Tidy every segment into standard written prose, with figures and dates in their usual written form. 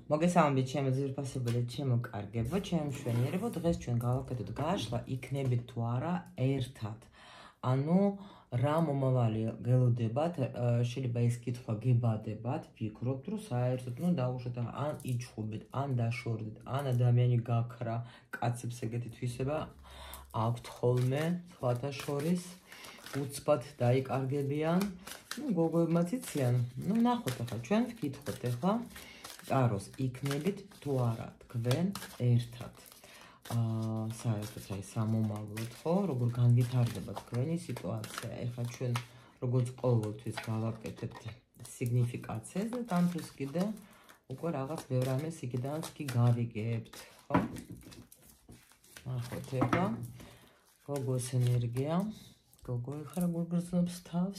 მოგესალმებით ჩემო ძვირფასებო და ჩემო კარგებო, ჩემ მშვენიერებო, დღეს ჩვენ გავაკეთოთ გაშლა, იქნებით თუ არა ერთად. ანუ რა მომავალი გელოდებათ, შეიძლება ეს კითხვა გებადებათ, ფიქრობთ, რომ საერთოდ დაუშვათ ან იჩხუბეთ, ან დაშორდეთ, ან ადამიანი გაქრა, კაცებს ეგეთი თვისება აქვთ ხოლმე, სხვათა შორის, უცბად დაიკარგებიან, გოგოებმაც იციან, ნახოთ ახლა, ჩვენ ვკითხოთ ახლა კაროს იქნებით თუ არა თქვენ ერთად. საერთოდ აი სამომავლოდ ხო, როგორ განვითარდება თქვენი სიტუაცია. ეხლა ჩვენ როგორც ყოველთვის გავაკეთებთ სიგნიფიკაციას და ამ დროს კიდე უკვე რაღაც ბევრ ამას იქიდანაც კი გავიგებთ, ხო? ნახოთ ეხლა გოგოს ენერგია. გოგო ეხლა როგორ გრძნობს თავს?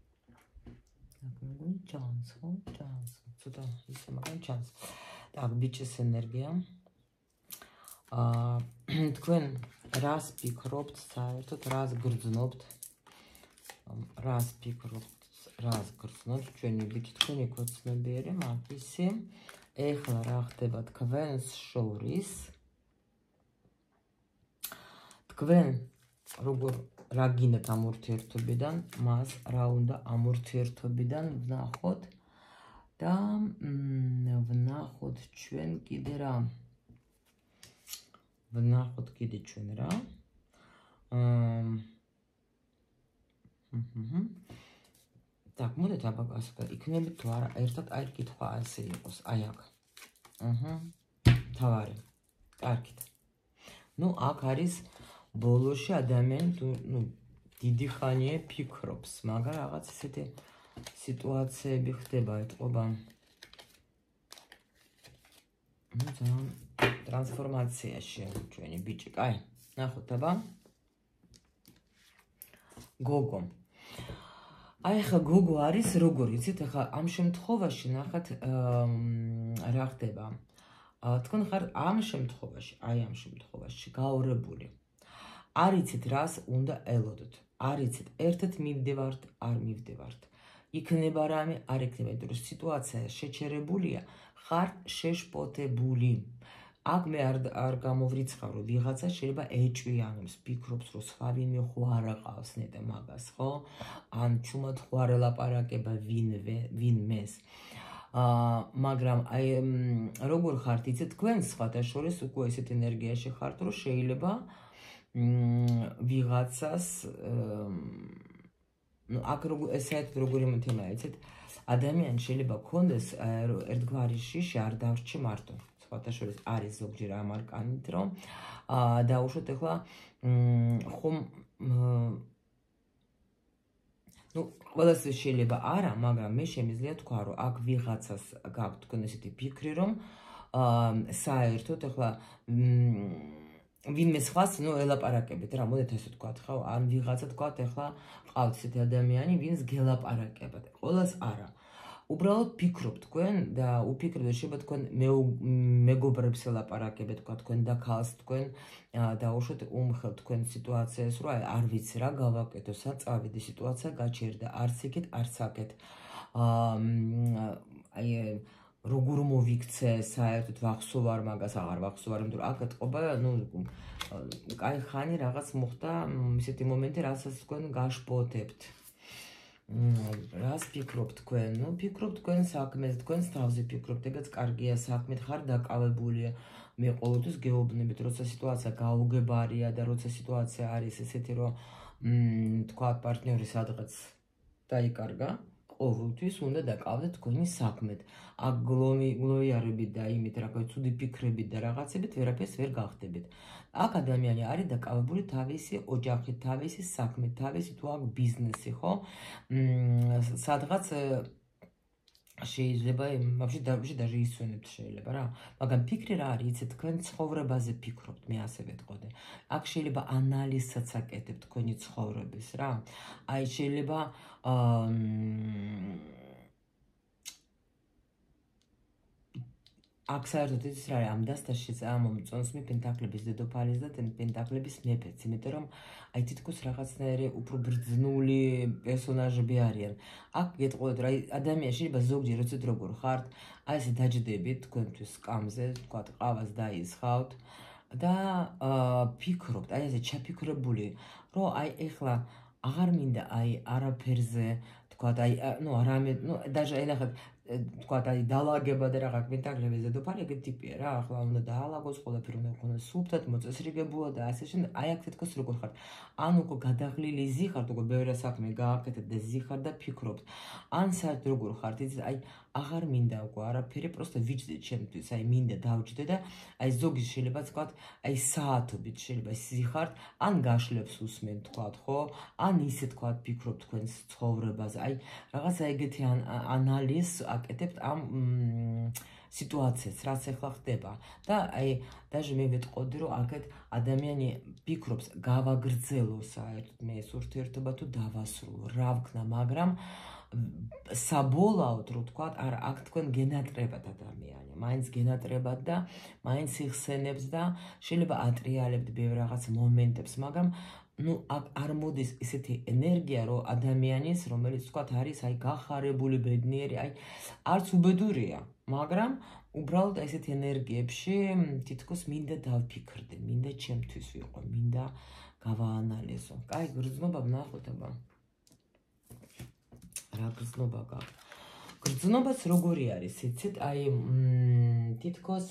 ჩანს, ხო? ჩანს. ცოტა ისე მაგან ჩანს. Так, ბიჭის ენერგია. თქვენ რას ფიქრობთ საერთოდ, რას გრძნობთ? რას ფიქრობთ, რას გრძნობთ ჩვენი ბიჭი, თქვენი ქოცნებიერი მაგისი. ეხლა რა ხდება თქვენს შორის? თქვენ როგორ რა გინდათ ამ ურთიერთობიდან, მას რა უნდა ამ ურთიერთობიდან ვნახოთ და ვნახოთ ჩვენ კიდე რა. ვნახოთ კიდე ჩვენ რა. Так, მოდით აბა ასე იქნებით თუ არა ერთად აი კითხვა ასე იყოს, აი აქ. თავარი. კარგით. აქ არის ბოლოში ადამიანი დიდი ხანია ფიქრობს, მაგრამ რაღაც ესეთი სიტუაციები ხდება, ეტყობა. ძალიან ტრანსფორმაციაში ჩვენი ბიჭი, კაი, ნახოთ აბა. გოგო. აი ხა გოგო არის როგორ იცით, ხა ამ შემთხვევაში ნახეთ რა ხდება. თქვენ ხარ ამ შემთხვევაში, აი ამ შემთხვევაში გაურებული. არ იცით რას უნდა ელოდოთ. არ იცით ერთად მივდევართ, არ მივდევართ. იქნება რამე, არ იქნება, იმიტომ რომ სიტუაცია შეჩერებულია, ხართ შეშფოთებული. აქ მე არ გამოვრიცხავ, რომ ვიღაცა შეიძლება ეჭვიანობს, ფიქრობს, რომ სხვა ვინმე ხო არ აყავს ნეტა მაგას, ხო? ან ჩუმად ხო არ ელაპარაკება ვინმეს. მაგრამ აი როგორ ხართ იცით, თქვენ სხვათა შორის უკვე ესეთ ენერგიაში ხართ, რომ შეიძლება ვიღაცას აქ საერთოდ როგორი თემაა, იცით? ადამიანი შეიძლება ქონდეს ერთგვარი შიში არ დარჩი მარტო. სხვათა შორის არის ზოგჯერ ამ არკანით, რომ დაუშვათ ახლა ხომ ყველასე შეიძლება არა, მაგრამ მე შემიძლია თქვა, რომ აქ ვიღაცას გაქვთ თქვენ ესეთი ფიქრი, რომ საერთოდ ახლა ვინმე სხვას ელაპარაკებით რა, მოდით ასე ვთქვათ, ხო? ან ვიღაცა თქვათ, ახლა ყავთ ესეთი ადამიანი, ვინც გელაპარაკებათ. ყველას არა. უბრალოდ ფიქრობთ თქვენ და უფიქრებთ, შეიძლება თქვენ მეგობრებს ელაპარაკებთ, თქვენ და ქალს თქვენ დაუშვათ უმხელთ თქვენ სიტუაციას, რომ არ ვიცი რა გავაკეთო, სად წავიდი, სიტუაცია გაჩერდა, არც იქით, არც აქეთ. აი როგორ მოვიქცე საერთოდ ვახსოვარ მაგას, აღარ ვახსოვარ, იმიტომ რომ აქ ეთყობა, კაი ხანი რაღაც მოხდა, ისეთი მომენტი, რასაც თქვენ გაშფოთებთ. რას ფიქრობთ თქვენ? ფიქრობთ თქვენ საქმეს, თქვენს თავზე ფიქრობთ, ეგაც კარგია, საქმეთ ხარ დაკავებული. მე ყოველთვის გეუბნებით, როცა სიტუაცია გაუგებარია და როცა სიტუაცია არის ესეთი, რომ თქვა პარტნიორი სადღაც დაიკარგა, ყოველთვის უნდა დაკავდეთ თქვენი საქმეთ. აქ გლოიარებით და იმით, რაღაც ცუდი ფიქრებით და რაღაცებით ვერაფერს ვერ გახდებით. აქ ადამიანი არის დაკავებული თავისი ოჯახით, თავისი საქმით, თავისი თუ აქ ბიზნესი, ხო? სადღაც შეიძლება ვაფშე даже ისვენებთ შეიძლება რა. მაგრამ ფიქრი რა არის, იცით, თქვენ ცხოვრებაზე ფიქრობთ, მე ასე ვეთყოდე. აქ შეიძლება ანალიზსაც აკეთებთ თქვენი ცხოვრების რა. აი შეიძლება აქ საერთოდ იცის რა არის ამ დასტაში წამომწონს მე პენტაკლების დედოფალის და პენტაკლების მეფეც, იმიტომ რომ აი თითქოს რაღაცნაირი უფრო ბრძნული პერსონაჟები არიან. აქ გეტყოდეთ რა ადამიანში შეიძლება ზოგჯერ როდესაც როგორ ხართ, აი ესე დაჯდებით თქვენთვის სკამზე, თქვათ ყავას დაისხავთ და ფიქრობთ, აი ესე ჩაფიქრებული, რომ აი ეხლა აღარ მინდა აი არაფერზე თქვათ აი ნუ არამე ნუ დაჟე აი ნახეთ თქვათ აი დაალაგება და რაღაც პენტაკლების დედოფალი ეგეთი ტიპია რა, ახლა უნდა დაალაგოს, ყველაფერი უნდა იყოს სუფთად მოწესრიგებულად და ასე შემდეგ. აი აქ თითქოს როგორ ხართ, ან უკვე გადაღლილი ზიხართ, უკვე ბევრი საქმე გააკეთეთ და ზიხართ და ფიქრობთ, ან საერთოდ როგორ ხართ, იცით აი აღარ მინდა უკვე არაფერი, პროსტო ვიჯდე ჩემთვის, აი მინდა დავჯდე და აი ზოგი შეიძლება თქვათ, აი საათობით შეიძლება ზიხართ, ან გაშლებს უსმენ თქვათ, ხო? ან ისე თქვათ ფიქრობთ თქვენს ცხოვრებაზე, აი რაღაცა ეგეთი ანალიზს აკეთებთ ამ სიტუაციას, რაც ახლა ხდება და აი დაჟე მე ვეტყოდი რომ აქეთ ადამიანი ფიქრობს გავაგრძელო საერთოდ მე ეს ურთიერთობა თუ დავასრულო, რა ვქნა, მაგრამ საბოლოოდ რო თქვათ, არა, აქ თქვენ გენატრებად ადამიანი, მაინც გენატრებად და მაინც იხსენებს და შეიძლება ატრიალებთ ბევრ რაღაც მომენტებს, მაგრამ ნუ აქ არ მოდის ესეთი ენერგია, რომ ადამიანის, რომელიც თქვათ არის აი გახარებული ბედნიერი, აი არც უბედურია, მაგრამ უბრალოდ ესეთ ენერგიებში თითქოს მინდა დავფიქრდე, მინდა ჩემთვის ვიყო, მინდა გავაანალიზო. კაი, გრძნობა ვნახოთ აბა. რა გრძნობა გაქვს? გრძნობაც როგორი არის, იცით, აი თითქოს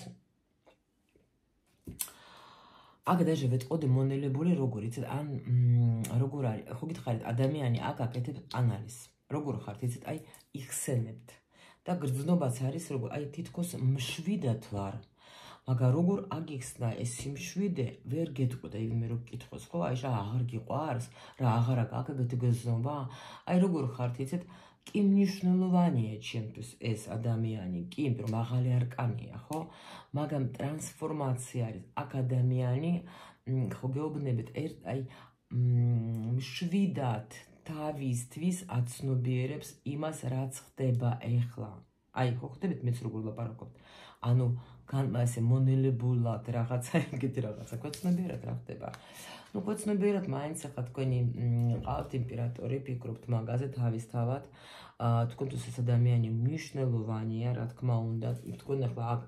აქ დაჟე ვეტყოდი მონელებული როგორ იცით, ან როგორ არის, ხო გითხარით, ადამიანი აქ აკეთებს ანალიზს. როგორ ხართ, იცით, აი იხსენებთ და გრძნობაც არის როგორ, აი თითქოს მშვიდად ვარ. მაგრამ როგორ აგიხსნა ეს სიმშვიდე, ვერ გეტყვი იმე რო გკითხოს, ხო, აი რა აღარ გიყვარს, რა აღარ აკეთებ გრძნობა, აი როგორ ხართ, იცით, კი მნიშვნელოვანია ჩემთვის ეს ადამიანი, კი, რომ მაღალი არკანია, ხო? მაგრამ ტრანსფორმაცია არის აქ ადამიანი, ხო გეუბნებით, აი მშვიდად თავისთვის აცნობიერებს იმას, რაც ხდება ეხლა. აი, ხო ხდებით მეც როგორ ლაპარაკობთ. ანუ ესე მონელებულად რაღაცა ეგეთი რაღაცა გვეცნობიერად რა ხდება. ნუ გვეცნობიერად მაინც ახლა თქვენი ყავთ იმპერატორი, ფიქრობთ მაგაზე თავისთავად. თქვენთვის ეს ადამიანი მნიშვნელოვანია, რა თქმა უნდა, თქვენ ახლა აქ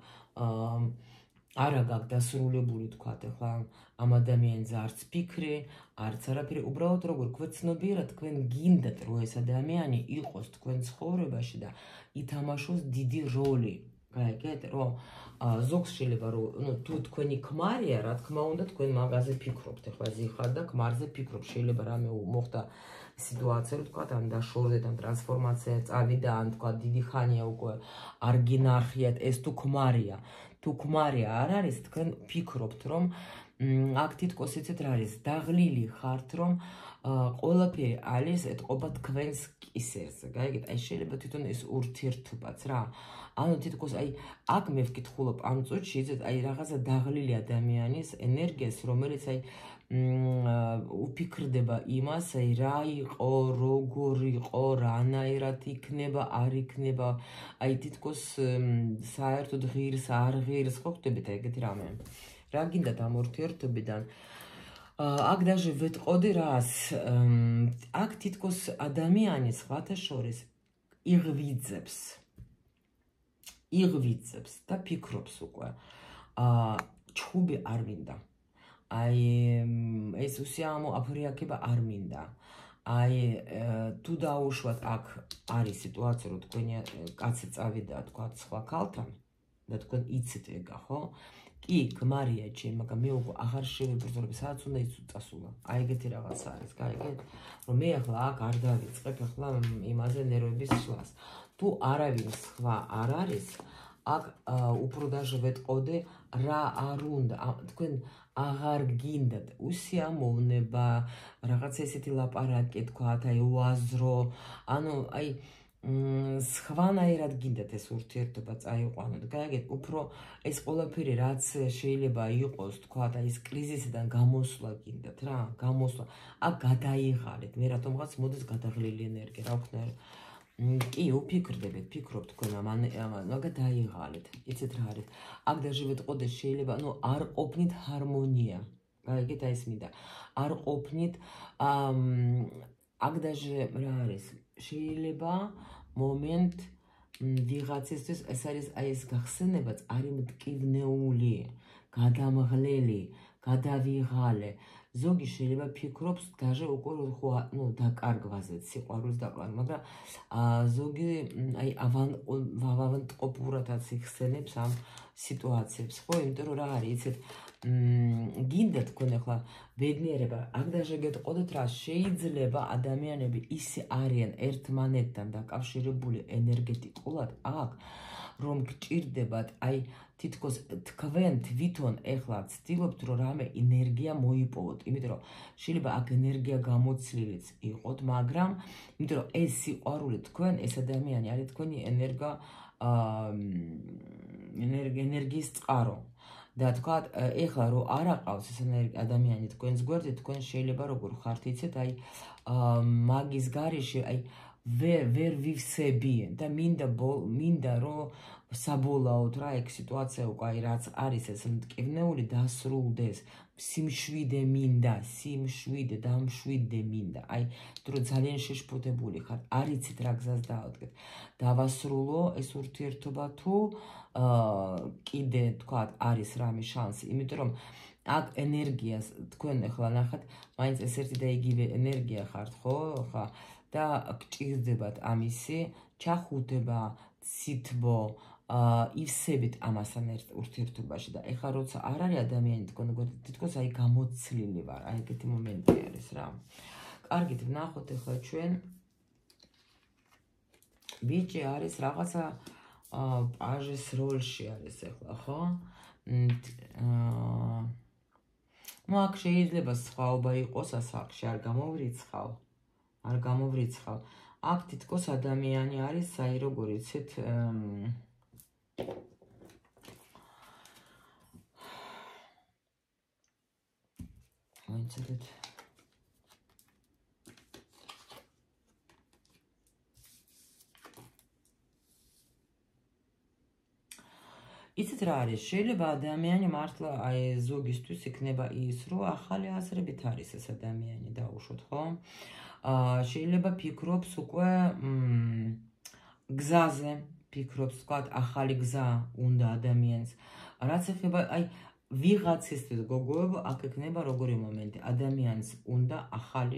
არა გაქვთ დასრულებული თქვათ ახლა ამ ადამიანზე არც ფიქრი, არც არაფერი, უბრალოდ როგორ გვეცნობიერად თქვენ გინდათ რომ ეს ადამიანი იყოს თქვენ ცხოვრებაში და ითამაშოს დიდი როლი. გაიგეთ, რომ ზოგს შეიძლება რომ თუ თქვენი ქმარია, რა თქმა უნდა, თქვენ მაგაზე ფიქრობთ, ახლა ზიხარ და ქმარზე ფიქრობ, შეიძლება რამე მოხდა სიტუაცია, რომ თქვათ, ან დაშორდეთ, ან ტრანსფორმაცია წავიდა, ან თქვათ, დიდი ხანია უკვე არ გინახიათ, ეს თუ ქმარია. თუ ქმარია არ არის, თქვენ ფიქრობთ, რომ აქ თითქოს იცით რა არის, დაღლილი ხართ, რომ ყველაფერი არის ეთყობა თქვენს კისერზე. გაიგეთ, აი შეიძლება თვითონ ეს ურთიერთობაც რა. ანუ თითქოს აი აქ მე ვკითხულობ ამ წუთში, იცით, აი რაღაცა დაღლილი ადამიანის ენერგიას, რომელიც აი უფიქრდება იმას, აი რა იყო, როგორ იყო, რანაირად იქნება, არ იქნება, აი თითქოს საერთოდ ღირს, არ ღირს, ხო ხდებით ეგეთი რამე. რა გინდათ ამ ურთიერთობიდან? აქ დაჟე ვეტყოდი რას, აქ თითქოს ადამიანი სხვათა შორის იღვიძებს და ფიქრობს უკვე. ჩხუბი არ მინდა. აი ეს უსიამო აფრიაქება არ მინდა. აი თუ დაუშვათ აქ არის სიტუაცია, რომ თქვენი კაცი წავიდა თქვა სხვა ქალთან და თქვენ იცით ეგა, ხო? კი, ქმარია ჩემი, მაგრამ მე უკვე აღარ შევებრძოლებ, სადაც უნდა იწასულა. აი ეგეთი რაღაცა არის, გაიგეთ? რომ მე ახლა აქ არ დავიწყებ ახლა იმაზე ნერვების შლას. თუ არავინ სხვა არ არის, აქ უფრო დაჟე ვეტყოდე რა არ უნდა, თქვენ აღარ გინდათ უსიამოვნება, რაღაცა ესეთი ლაპარაკი თქვათ, აი უაზრო, ანუ აი სხვანაირად გინდათ ეს ურთიერთობა წაიყვანოთ. გაიგეთ, უფრო ეს ყველაფერი რაც შეიძლება იყოს, თქვათ, აი ეს კრიზისიდან გამოსვლა გინდათ რა, გამოსვლა. აქ გადაიღალეთ, მე რატომღაც მოდის გადაღლილი ენერგია, რა ვქნა, კი, უფიქრდებით, ფიქრობთ თქვენ მაგა დაიღალეთ. იცით რა არის? აქ დაჟე ვეთყოდეს შეიძლება, არ ყოფნით ჰარმონია. გაიგეთ, აი ეს მინდა. არ ყოფნით აქ დაჟე რა არის? შეიძლება მომენტ ვიღაცისთვის ეს არის აი ეს გახსენებაც არის მტკივნეული, გადამღლელი, გადავიღალე. ზოგი შეიძლება ფიქრობს დაჟე უკვე დაკარგვაზე, სიყვარულს დაკლან, მაგრამ ზოგი აი ავანტყოფურათაც იხსენებს ამ სიტუაციებს, ხო? იმიტომ რომ რა არის, იცით, გინდა თქვენ ახლა ბედნიერება, აქ დაჟე გეტყოდეთ რა, შეიძლება ადამიანები ისე არიან ერთმანეთთან დაკავშირებული ენერგეტიკულად აქ, რომ გჭირდებათ აი თითქოს თქვენ თვითონ ეხლა ცდილობთ რომ რამე ენერგია მოიპოვოთ, იმიტომ რომ შეიძლება აქ ენერგია გამოცლილიც იყოთ, მაგრამ იმიტომ რომ ეს სიყვარული თქვენ, ეს ადამიანი არის თქვენი ენერგიის წყარო. და თქვა, ეხლა რომ არ აყავს ეს ადამიანი თქვენს გვერდზე, თქვენ შეიძლება როგორ ხართ, იცით, აი მაგის გარეშე, აი ვერ ვივსებიან და მინდა რომ საბოლოოდ რა ეგ სიტუაცია უკვე აი რაც არის ეს მტკივნეული დასრულდეს, სიმშვიდე მინდა, სიმშვიდე დამშვიდე მინდა. აი დრო ძალიან შეშფოთებული ხარ, არ იცით რა გზას დაავდგეთ. დავასრულო ეს ურთიერთობა თუ კიდე თქვა არის რამე შანსი, იმიტომ რომ აქ ენერგიას თქვენ ახლა ნახეთ, მაინც ეს ერთი და იგივე ენერგია ხართ, ხო? ხა და გჭირდებათ ამისი ჩახუტება, ცითბო, ივსებით ამასთან ერთ ურთიერთობაში და ეხლა როცა არ არის ადამიანი თქვენ თითქოს აი გამოცლილი ვარ, აი ეგეთი მომენტი არის რა. კარგით, ვნახოთ ეხლა ჩვენ ბიჭი არის რაღაცა პაჟის როლში არის ეხლა, ხო? აქ შეიძლება სხვაობა იყოს ასაკში, არ გამოვრიცხავ. აქ თითქოს ადამიანი არის, აი როგორ იცით, მოიცადეთ. იცით რა არის, შეიძლება ადამიანი მართლა აი ზოგისთვის იქნება ის, რომ ახალი აზრებით არის ეს ადამიანი, დაუშვოთ, ხო? შეიძლება ფიქრობს უკვე გზაზე, ფიქრობს, თქვა, ახალი გზა უნდა ადამიანს. რაც ეხება აი ვიღაცისთვის გოგოებო, აქ ექნება როგორი მომენტი, ადამიანს უნდა ახალი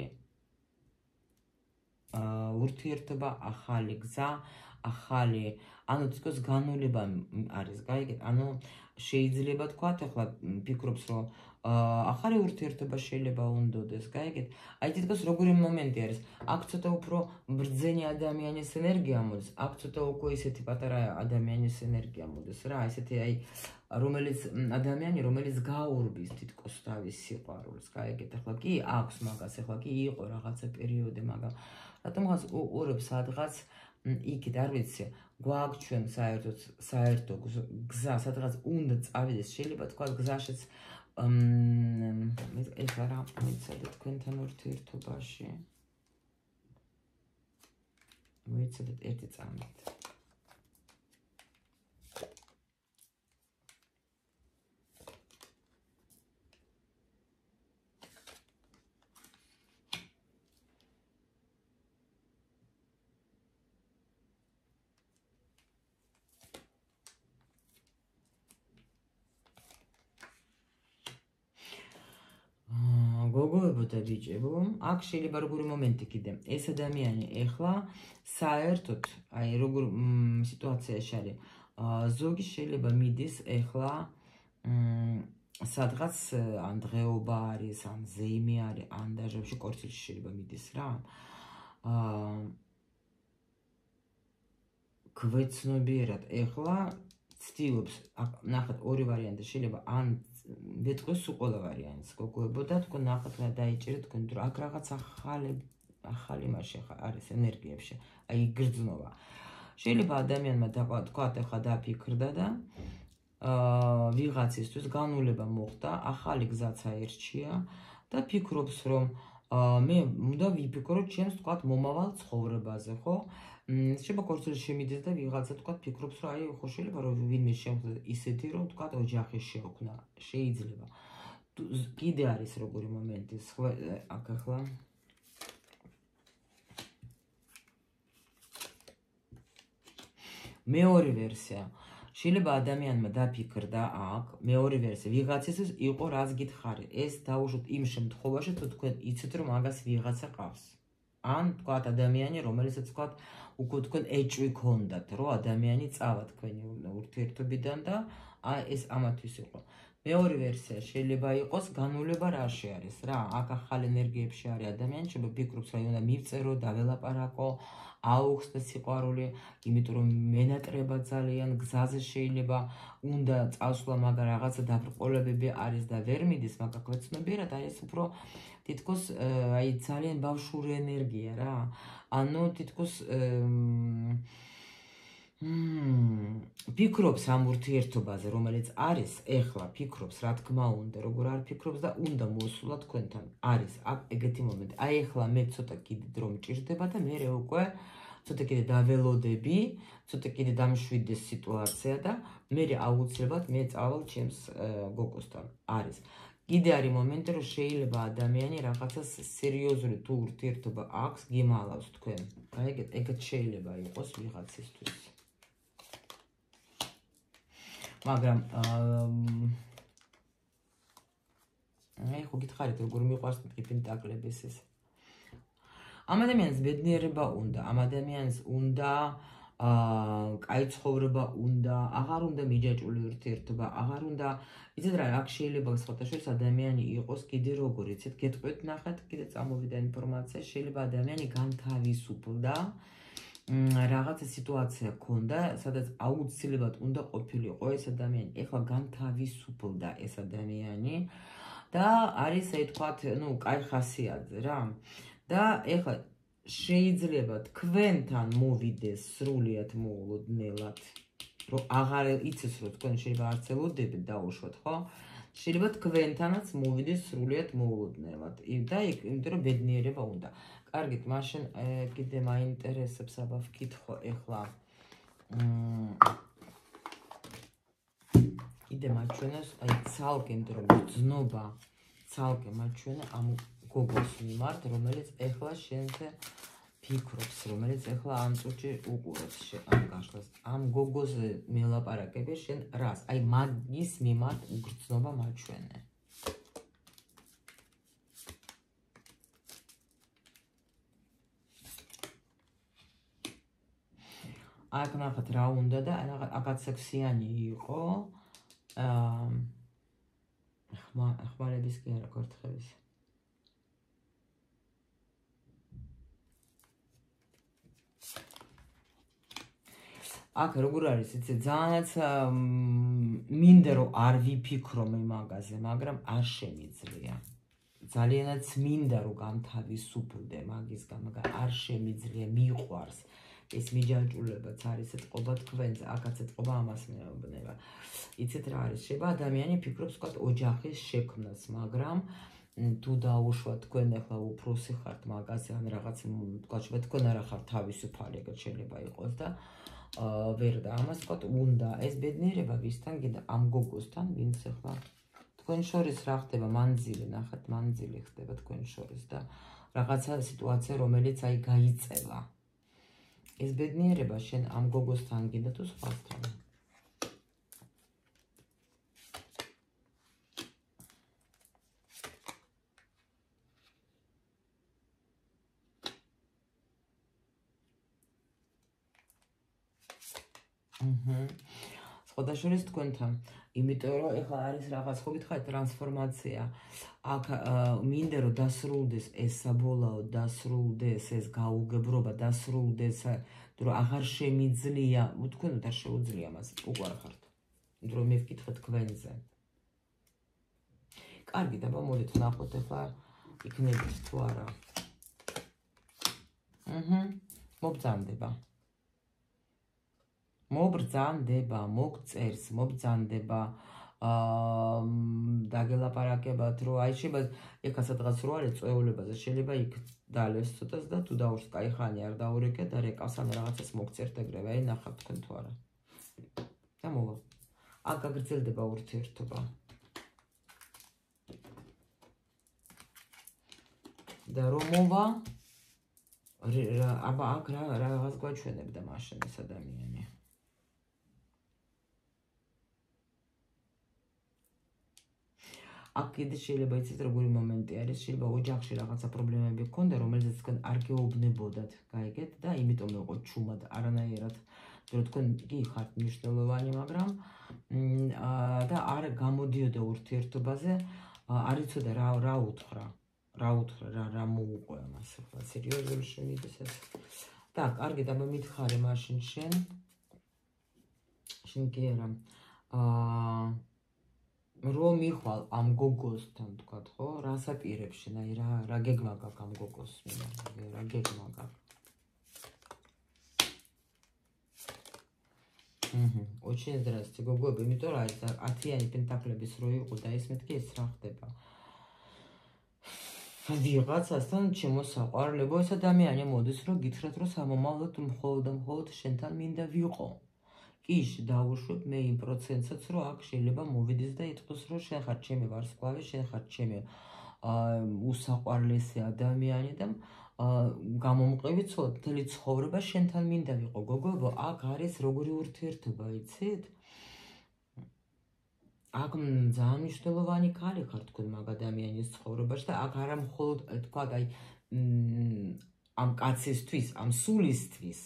ურთიერთობა, ახალი გზა, ახალი, ანუ თითქოს განვლება არის, გაიგეთ? ანუ შეიძლება თქვა, ახლა ფიქრობს, რომ ახალი ურთიერთობა შეიძლება უნდოდეს, გაიგეთ? აი თითქოს როგორი მომენტი არის. აქ ცოტა უფრო ბრძენი ადამიანის ენერგია მოდის, აქ ცოტა უკვე ისეთი პატარა ადამიანის ენერგია მოდის რა, ესეთი აი რომელიც ადამიანი, რომელიც გაურბის თითქოს თავის სიყვარულს, გაიგეთ? ახლა კი აქვს მაგას, ახლა კი იყო რაღაცა პერიოდი, მაგრამ რატომღაც უყურებს სადღაც იქით, არ ვიცი, გვაქვს ჩვენ საერთო გზა, სადღაც უნდა წავიდეს, შეიძლება თქვა გზაშიც ეხლა რა მოიცადეთ თქვენთან ურთიერთობაში. მოიცადეთ ერთი წამით. გოგოებო და ბიჭებო, აქ შეიძლება როგორი მომენტი კიდე. ეს ადამიანი ეხლა საერთოდ, აი როგორ სიტუაციაში არის. ზოგი შეიძლება მიდის ეხლა სადღაც ან დღეობა არის, ან ზეიმი არის, ან დაჟებში კორცილში შეიძლება მიდის რა. გვეცნობიერად ეხლა ცდილობს, ნახეთ ორი ვარიანტი შეიძლება, ან ვეტყვის უყოლა ვარიანტს გოგოებო და თქვენ ნახეთ რა დაიჭირეთ თქვენ, რომ აქ რაღაც ახალი მასში არის ენერგიებში, აი გრძნობა. შეიძლება ადამიანმა თქვა ახლა დაფიქრდა და ვიღაცისთვის განვლება მოხდა, ახალი გზაც აერჩია და ფიქრობს, რომ მე უნდა ვიფიქრო ჩემს თქვა მომავალ ცხოვრებაზე, ხო? შეიძლება ქორწილი შემიდეს და ვიღაცა თქვა ფიქრობს რომ აი ხო შეიძლება რომ ვინმე შემხდა ისეთი რომ თქვა ოჯახი შეოქმნა შეიძლება კიდე არის როგორი მომენტი აქ ახლა მეორე ვერსია შეიძლება ადამიანმა დაფიქრდა აქ მეორე ვერსია ვიღაცისთვის იყო რაც გითხარი ეს დაუშვოთ იმ შემთხვევაში თუ თქვენ იცით რომ მაგას ვიღაცა ყავს ან თქვა ადამიანი რომელსაც თქვა უკვე თქვენ ეჭვი გქონდათ რომ ადამიანი წავა თქვენი ურთიერთობიდან და ეს ამათვის იყო მეორე ვერსია შეიძლება იყოს განულება რაში არის რა აქ ახალ ენერგიებში არის ადამიანი შეიძლება ფიქრობს რომ უნდა მივწერო დაველაპარაკო აუხსნა სიყვარული, იმიტომ რომ მენატრება ძალიან გზაზე შეიძლება უნდა წავსვლა, მაგრამ რაღაცა დაბრკოლებები არის და ვერ მიდის, მაგრამ ქვეცნობიერად არის უფრო თითქოს აი ძალიან ბავშვური ენერგია რა. ანუ თითქოს ფიქრობს ამ ურთიერთობაზე, რომელიც არის, ეხლა ფიქრობს, რა თქმა უნდა, როგორ არ ფიქრობს და უნდა მოსულა თქვენთან. არის ეგეთი მომენტი. აი ეხლა მე ცოტა კიდე დრო მჭირდება და მე უკვე ცოტა კიდე დაველოდები, ცოტა კიდე დამშვიდეს სიტუაცია და მე აუცილებლად მე წავალ ჩემს გოგოსთან. არის. კიდე არის მომენტი, რომ შეიძლება ადამიანი რაღაცას სერიოზული თუ ურთიერთობა აქვს, გიმალავს თქვენ. აი ეგეთ შეიძლება იყოს ვიღაცისთვის. მაგრამ აი ხო გითხარით როგორ მიყვარს პენტაკლებიც ეს. ამ ადამიანს ბედნიერება უნდა, ამ ადამიანს უნდა კაი ცხოვრება უნდა, აღარ უნდა მიჯაჭვული ურთიერთობა, აღარ უნდა იცით რა, აქ შეიძლება სხვათა შორის ადამიანი იყოს კიდე როგორ იცით, გეტყვით ნახეთ, კიდე წამოვიდა ინფორმაცია, შეიძლება ადამიანი განთავისუფლდა რაღაცა სიტუაცია ქონდა, სადაც აუცილებლად უნდა ყოფილიყო ეს ადამიანი. ეხლა განთავისუფლდა ეს ადამიანი და არის აი თქვათ, ნუ, კაი ხასიათზე რა. და ეხლა შეიძლება თქვენთან მოვიდეს სრულიად მოულოდნელად, რომ აღარ იცის რომ თქვენ შეიძლება არც ელოდებით დაუშვათ, ხო? შეიძლება თქვენთანაც მოვიდეს სრულიად მოულოდნელად. და იმიტომ რომ ბედნიერება უნდა. კარგით, მაშინ კიდე მაინტერესებს აბა ვკითხო ეხლა. კიდე მაჩვენებს, აი ცალკე, იმიტომ რომ გრძნობა ცალკე მაჩვენა ამ გოგოს მიმართ, რომელიც ეხლა შენზე ფიქრობს, რომელიც ეხლა ამ წუთში უყურებს ამ გაშლას. ამ გოგოზე მელაპარაკები შენ რას? აი მაგის მიმართ უგრძნობა მაჩვენე. აქ ნახეთ რა უნდა და აქაც სექსიანი იყო. ხმალების კი არა კორთხევის. აქ როგორ არის, იცი, ძალიანაც მინდა რომ არ ვიფიქრო მე მაგაზე, მაგრამ არ შემიძლია. ძალიანაც მინდა რომ განთავისუფლდე მაგისგან, მაგრამ არ შემიძლია, მიყვარს. ეს მიჯაჭვულებაც არის ეთყობა თქვენზე, აქაც ეთყობა ამას მეუბნება. იცით რა არის, შეიძლება ადამიანი ფიქრობს თქვა ოჯახის შექმნას, მაგრამ თუ დაუშვა თქვენ ახლა უფროსი ხართ მაგაზე ან რაღაც თქვა შეიძლება თქვენ არა ხართ თავისუფალი, ეგრე შეიძლება იყოს და ვერ და ამას თქვა უნდა ეს ბედნიერება ვისთან კიდე ამ გოგოსთან, ვინც ახლა თქვენ შორის რა ხდება, მანძილი, ნახეთ, მანძილი ხდება თქვენ შორის და რაღაცა სიტუაცია, რომელიც აი გაიწევა. ეს ბედნიერება შენ ამ გოგოსთან გინდა თუ სხვასთან? სხვათა შორის თქვენთან, იმიტომ რომ ეხლა არის რაღაც ხო გითხარით ტრანსფორმაცია. აქ მინდა რომ დასრულდეს ეს საბოლოოდ დასრულდეს ეს გაუგებრობა, დასრულდეს, რომ აღარ შემიძლია, თქვენ არ შეუძლია მას, უყვარ ხართ. იმიტომ რომ მე ვკითხე თქვენზე. კარგი, დაბა მოდით ნახოთ ეხლა იქნებით თუ არა. მობრძანდება. მოგწერს, მობრძანდება, დაგელაპარაკებათ, რომ აი შეიძლება ეხა სადღაც რო არის წვეულებაზე, შეიძლება იქ დალევს ცოტას და თუ დაურს კაი ხანი არ დაურეკე და რეკავს ან რაღაცას მოგწერთ ეგრევე, აი ნახავთ თქვენ თუ არა. და მოვა. აქ გაგრძელდება ურთიერთობა. და რომ მოვა აბა აქ რაღაც გვაჩვენებდა მაშინ ეს ადამიანი. აქ კიდე შეიძლება იცით როგორი მომენტი არის, შეიძლება ოჯახში რაღაცა პრობლემები გქონდა, რომელზეც თქვენ არ გეუბნებოდათ, გაიგეთ და იმიტომ იყო ჩუმად არანაირად, რომ თქვენ კი ხართ მნიშვნელოვანი, მაგრამ და არ გამოდიოდა ურთიერთობაზე, არ იცოდა რა უთხრა. რა მოუყვე ამას, ახლა სერიოზული შემიდის ეს. და კარგი, და მითხარე მაშინ შენ კი არა. რომ მიხვალ ამ გოგოსთან, თქვათ, ხო? რას აპირებს შენ, აი რა გეგმა გაქვს ამ გოგოს, რა გეგმა გაქვს. Очень здрасте, გოგოები, იმიტომ რომ ეს 10-იანი პენტაკლების რო იყო და ეს მეთქი ეს რა ხდება. ვიღაცასთან შემოსაყვარლებო ეს ადამიანი მოდის რომ გითხრათ რომ სამომავლოდ მხოლოდ შენთან მინდა ვიყო. კი დავუშვებ მე იმ პროცენტსაც რომ აქ შეიძლება მოვიდეს და იტყოს რომ შენ ხარ ჩემი ვარსკვლავი, შენ ხარ ჩემი უსაყვარლესი ადამიანი და გამომყევი მთელი ცხოვრება შენთან მინდა ვიყო. გოგოებო, აქ არის როგორი ურთიერთობა, იცით? აქ ძალიან მნიშვნელოვანი ქალი ხარ თქვენ მაგ ადამიანის ცხოვრებაში და აქ არა მხოლოდ თქვა აი ამ კაცისთვის, ამ სულისთვის.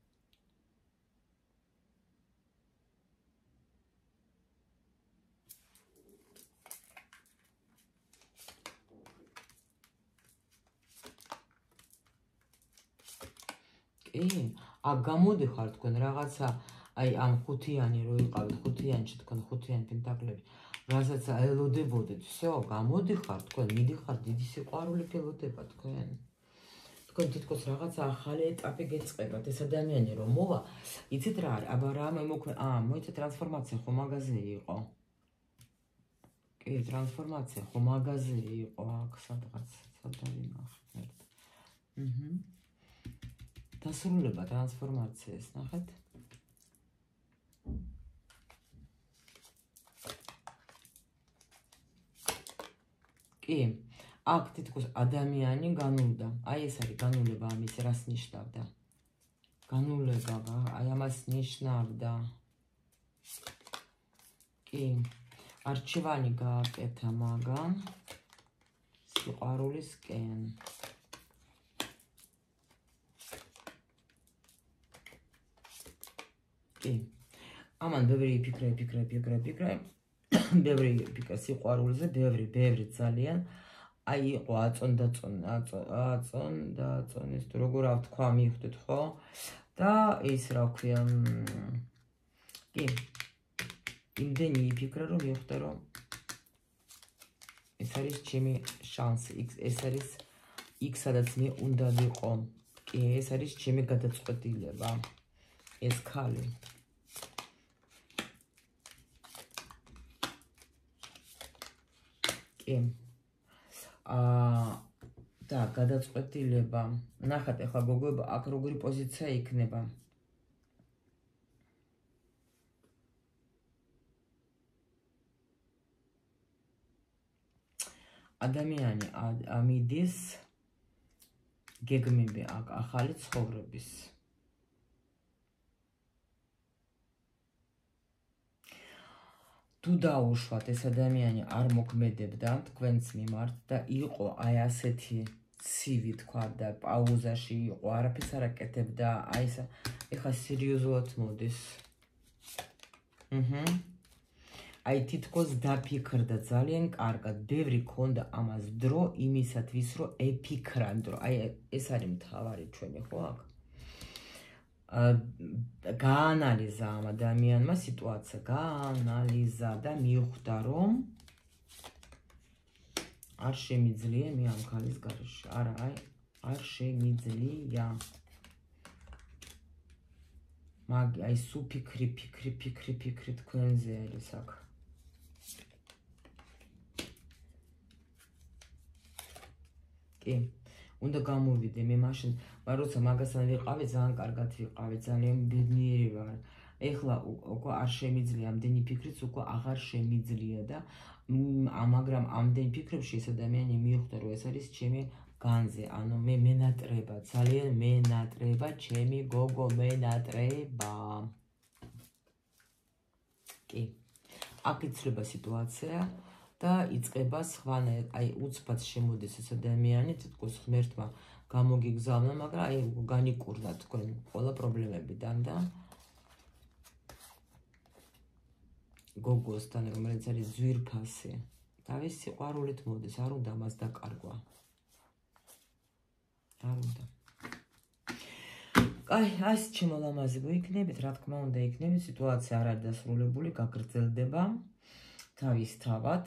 კი, აქ გამოდიხარ თქვენ რაღაცა აი ამ ხუთიანი რო იყავით, ხუთიანში თქვენ ხუთიანი პენტაკლები, რასაც ელოდებოდეთ, всё, გამოდიხარ თქვენ, მიდიხარ დიდი სიყვარული გელოდება თქვენ. თქვენ თითქოს რაღაცა ახალი ეტაპი გეწყებათ, ეს ადამიანი რომ მოვა, იცით რა არის? აბა რა მოიცა ტრანსფორმაცია ხო მაღაზია იყო? კი, ტრანსფორმაცია ხო მაღაზია იყო აქ სადღაც, სადავინახეთ. დასრულება ტრანსფორმაციას, ნახეთ. კი, აქ თითქოს ადამიანი განულდა. აი ეს არის განულება, ამის რას ნიშნავდა? განულება, აი ამას ნიშნავდა. კი, არჩევანი გააკეთა მაგან სიყვარულისკენ. კი, ამან ბევრი იფიქრე, ბევრი იფიქრა სიყვარულზე, ბევრი ძალიან. აი იყო აწონდეს თუ როგორ ავთქვა მივხვდეთ ხო? და ის რა ქვია, კი, იმდენი იფიქრა რომ მივხვდა რომ ეს არის ჩემი შანსი, ეს არის იქ სადაც მე უნდა ვიყო. კი, ეს არის ჩემი გადაწყვეტილება. ეს ქალი. კი. და გადაწყვეტილება. ნახეთ ახლა გოგოება, აქ როგორი პოზიცია იქნება. ადამიანი ამიდის გეგმები აქ ახალი ცხოვრების. თუ დაუშვათ ეს ადამიანი არ მოქმედებდა თქვენს მიმართ და იყო აი ასეთი ცივი თქვა და პაუზაში იყო, არაფერს არ აკეთებდა, აი ეს ეხა სერიოზულად მოდის. აი თითქოს დაფიქრდა ძალიან კარგად, ბევრი ქონდა ამას დრო იმისათვის რომ ეფიქრან დრო. აი ეს არის მთავარი ჩვენი ხო აქ. გაანალიზა ამ ადამიანმა სიტუაცია, გაანალიზა და მიხვდა რომ არ შემიძლია მე ამ ქალის გარეშე. არა, აი არ შემიძლია. აი სუფიქრი, ფიქრი თქვენზე არის აქ. კი. უნდა გამოვიდე მე მაშინ, მაგრამ როცა მაგასთან ვიყავი, ძალიან კარგად ვიყავი, ძალიან ბედნიერი ვარ. ეხლა უკვე არ შემიძლია ამდენი ფიქრიც უკვე აღარ შემიძლია და მაგრამ ამდენ ფიქრებში ეს ადამიანი მიხვდა რომ ეს არის ჩემი განზე, ანუ მე მენატრება, ძალიან მენატრება, ჩემი გოგო მენატრება. კი. აქ იცვლება სიტუაცია და იწყება სხვანაირ, აი უცბად შემოდის ეს ადამიანი, თითქოს ღმერთმა გამოგიგზავნა, მაგრამ აი განიკურნა თქვენ ყველა პრობლემებიდან და გოგოსთან, რომელიც არის ძვირფასი, თავის სიყვარულით მოდის, არ უნდა მას დაკარგვა. არ უნდა. აი, ეს ჩემო ლამაზი გვიქნებით, რა თქმა უნდა, იქნებით, სიტუაცია არ არის დასრულებული, გაგრძელდება თავისთავად.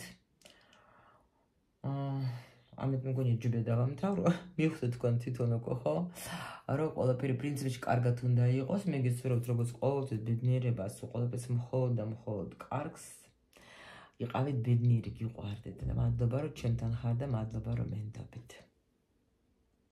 ამით მეგონია ჯობია დავამთავრო, მივხვდეთ თქვენ თვითონ უკვე, ხო? რომ ყველაფერი პრინციპში კარგად უნდა იყოს, მე გესურვებთ როგორც ყოველთვის ბედნიერებას, ყველაფერს მხოლოდ და მხოლოდ კარგს. იყავით ბედნიერი, გიყვარდეთ და მადლობა რომ ჩემთან ხარ და მადლობა რომ მენდობთ.